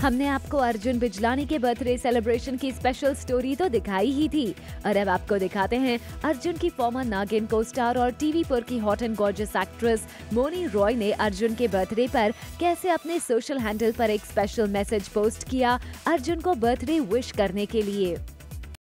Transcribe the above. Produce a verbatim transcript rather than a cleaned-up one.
हमने आपको अर्जुन बिजलानी के बर्थडे सेलिब्रेशन की स्पेशल स्टोरी तो दिखाई ही थी और अब आपको दिखाते हैं अर्जुन की फॉर्मर नागिन को स्टार और टीवी पर की hot and gorgeous actress Mouni Roy ने अर्जुन के बर्थडे पर कैसे अपने सोशल हैंडल पर एक स्पेशल मैसेज पोस्ट किया अर्जुन को बर्थडे विश करने के लिए।